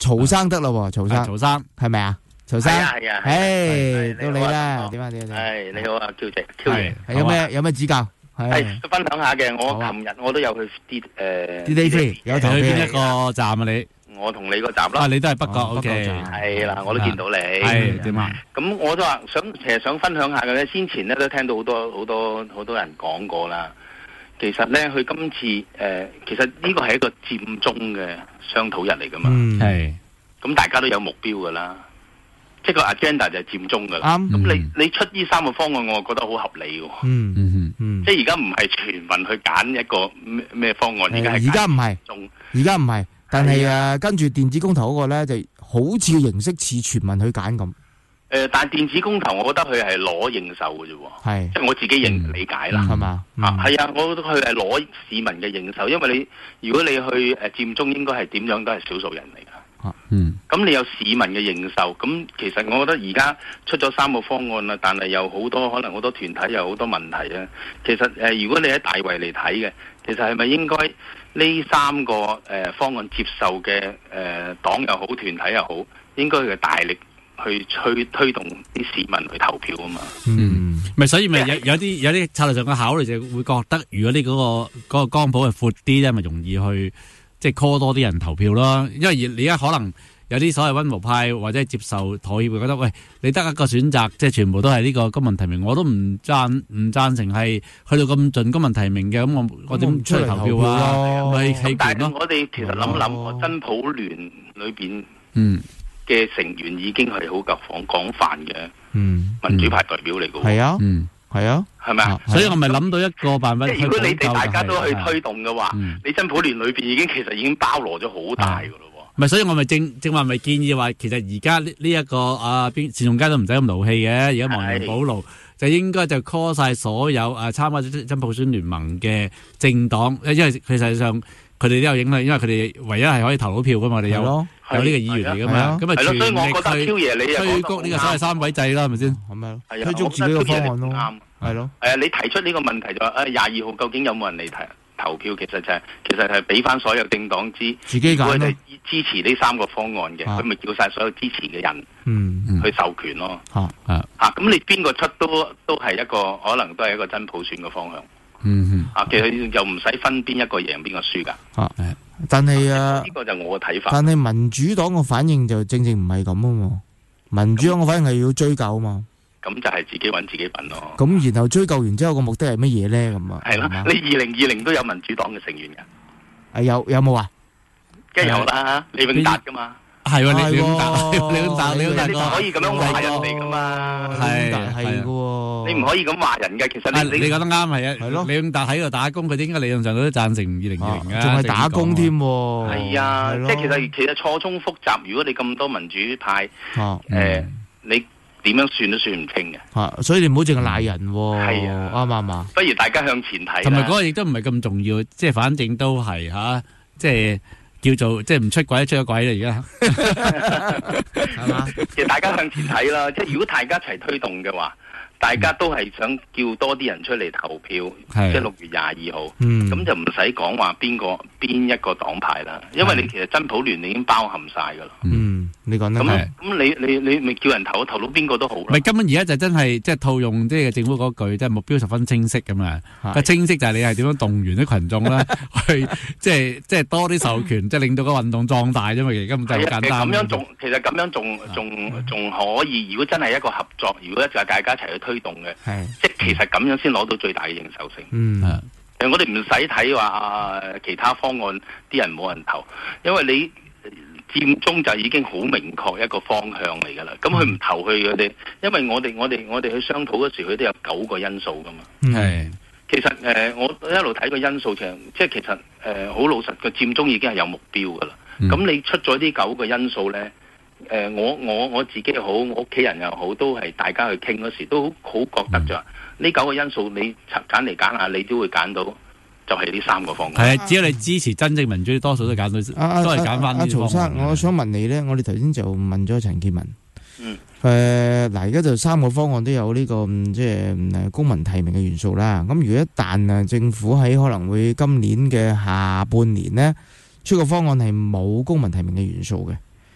曹生得啦喎，曹生係咪啊？曹生係啊， 到你啦，點啊？ 係你好啊，Q 姐， 有咩指教？ 係分享下嘅，我琴日我都有去 D-Day Free 有投票， 去邊一個站啊？你我同你個站啦， 你都係北角 ，OK， 係啦，我都見到你， 係點啊？ 咁我都話其實想分享下嘅咧，先前咧都聽到好多人講過啦。其實咧，佢今次其實呢個係一個佔中嘅商討日嚟噶嘛， 係， 咁大家都有目標噶啦，即係個 agenda 就係佔中噶啦。咁你出呢3個方案，我覺得好合理喎。即係而家唔係全民去揀一個咩方案，而家唔係，但係跟住電子公投嗰個咧，就好似形式似全民去揀咁。 但係電子公投，我覺得佢係攞認受嘅啫喎，即係我自己理解啦， 係嘛？ 係啊，我覺得佢係攞市民嘅認受，因為如果你去佔中，應該係點樣都係少數人嚟㗎。咁你有市民嘅認受，咁其實我覺得而家出咗3個方案啦，但係有好多可能好多團體有好多問題啊。其實如果你喺大圍嚟睇嘅，其實係咪應該呢3個方案接受嘅黨又好，團體又好，應該係大力去推動啲市民去投票啊嘛， 咪所以咪有啲策略上嘅考慮，就會覺得如果你嗰個光譜係闊啲咧，咪容易去即係 call 多啲人投票咯。因為你而家可能有啲所謂溫和派或者係接受妥協，會覺得喂，你得一個選擇，即係全部都係呢個公民提名，我都唔贊成係去到咁盡公民提名嘅，咁我點出嚟投票啊？咪棄權咯。 我哋其實諗真普聯裏邊嘅成員已經係好廣泛嘅民主派代表嚟嘅喎， 係啊， 係咪啊？ 所以我咪諗到一個辦法， 即係如果你哋大家都去推動嘅話，你真普聯裏邊其實已經包羅咗好大㗎咯喎。 咪所以我咪正話咪建議話，其實而家呢一個單仲偕都唔使咁勞氣嘅，而家亡羊補牢就應該就 call 晒所有參加真普選聯盟嘅政黨，因為其實上佢哋都有影響，因為佢哋唯一係可以投到票噶嘛，我哋有呢個議員嚟噶嘛，咁啊全力去推谷呢個所謂3位制啦，係咪先？ 係咪？推足自己嘅方案咯，係咯。 你提出呢個問題就話22號究竟有冇人嚟投票？其實係俾翻所有政黨知， 自己揀咯。 支持呢3個方案嘅，佢咪叫晒所有支持嘅人去授權咯。咁你邊個出都係一個可能都係一個真普選嘅方向。其實又唔使分邊一個贏邊個輸噶。 但係呢個就我嘅睇法。 但係民主黨嘅反應就正唔係咁啊嘛。民主黨嘅反應係要追究啊嘛。 咁就係自己揾自己笨咯。 咁然後追究完之後個目的係乜嘢咧？咁啊？ 係咯，你2020都有民主黨嘅成員㗎。 有冇啊？ 梗係有啦，李永達噶嘛。 係喎，李永達你唔可以咁樣話人哋噶嘛。 係嘅喎， 你唔可以咁話人嘅。其實你講得啱係啊。係咯，李永達喺度打工，佢應該理論上都贊成2020嘅， 仲係打工添。 係啊，即係其實錯綜複雜。如果你咁多民主派，你點樣算都算唔清嘅。 所以你唔好淨係賴人。係啊，啱。 不如大家向前睇。 同埋嗰個亦都唔係咁重要，即係反正都係即係。叫做即係唔出軌出咗軌啦，而家係嘛？ 其實大家向前睇啦，即係如果大家一齊推動嘅話，大家都係想叫多啲人出嚟投票，即係6月22號，咁就唔使講話邊一個黨派啦，因為你其實真普聯你已經包含晒噶啦。 你講得咁你咪叫人投到邊個都好啦。 咪根本而家就真係即係套用即係政府嗰句，即係目標十分清晰咁啊！個清晰就係你係點樣動員啲群眾咧，去即係多啲授權，即係令到個運動壯大啫嘛。而家咁就好簡單。 其實咁樣仲可以。如果真係一個合作，如果大家一齊去推動嘅，即係其實咁樣先攞到最大嘅認受性。我哋唔使睇話其他方案啲人冇人投，因為你佔中就已經好明確一個方向嚟㗎啦。咁佢唔投佢哋，因為我哋去商討嗰時，佢都有9個因素㗎嘛。其實我一路睇個因素即係其實好老實，個佔中已經係有目標㗎啦。咁你出咗啲9個因素咧，我自己又好，我屋企人又好，都係大家去傾嗰時都好覺得就話呢9個因素你揀嚟揀下，你都會揀到。就係呢3個方案。係只要你支持真正民主，多數都揀到，都係揀翻呢啲方案。 曹生，我想問你咧，我哋頭先就問咗陳健民。嗱，而家就3個方案都有呢個即係公民提名嘅元素啦。咁如果一旦政府喺可能會今年嘅下半年咧出個方案係冇公民提名嘅元素嘅，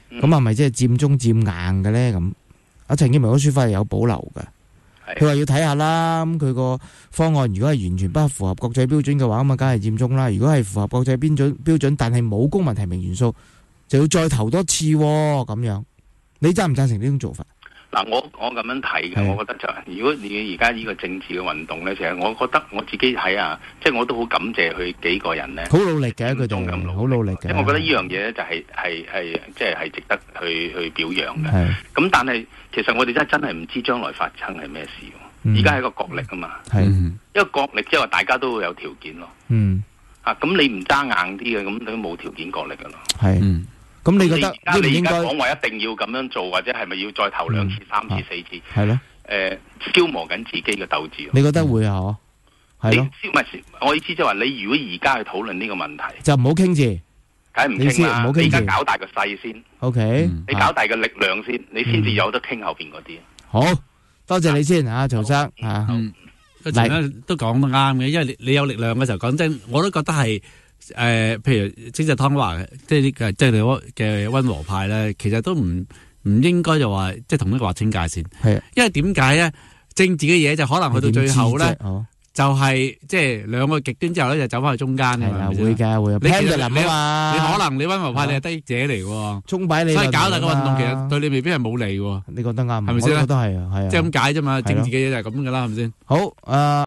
咁係咪即係佔中佔硬嘅咧？咁阿陳健民嗰說法係有保留嘅。佢話要睇下啦，咁佢個方案如果係完全不符合國際標準嘅話，咁啊梗係佔中啦。如果係符合國際標準，但係冇公民提名元素，就要再投多次咁樣。你贊唔贊成呢種做法？ 嗱，我咁樣睇嘅，我覺得就係如果你而家呢個政治嘅運動咧，其實我覺得我自己睇啊，即係我都好感謝佢幾個人咧， 好努力嘅，佢哋好努力嘅。 即係我覺得呢樣嘢咧就係即係值得去表揚嘅。咁但係其實我哋真係唔知將來發生係咩事。而家係一個角力啊嘛，一個角力即係話大家都會有條件咯。咁你唔揸硬啲嘅，咁你都冇條件角力噶咯。咁你覺得你而家講話一定要咁樣做，或者係咪要再投2次、3次、4次？係咯，消磨緊自己嘅鬥志。你覺得會啊？係咯， 唔係我意思即係話，你如果而家去討論呢個問題， 就唔好傾字， 梗係唔傾啦。你而家搞大個勢先 ，OK， 你搞大個力量先，你先至有得傾後邊嗰啲。 好多謝你先啊，曹生啊， 都講得啱嘅，因為你有力量嘅時候，講真，我都覺得係。譬如即係湯華，即係你嘅溫和派咧，其實都唔應該就話即係同一個劃清界線。係，因為點解咧？政治嘅嘢就可能去到最後咧，就係即係兩個極端之後咧，就走翻去中間嘅。係啊，會㗎會。你可能你溫和派你係得益者嚟喎，鐘擺你，所以搞大個運動其實對你未必係冇利喎。你覺得啱？係咪先？我覺得係啊，係啊，即係咁解啫嘛。政治嘅嘢就係咁㗎啦，係咪先？好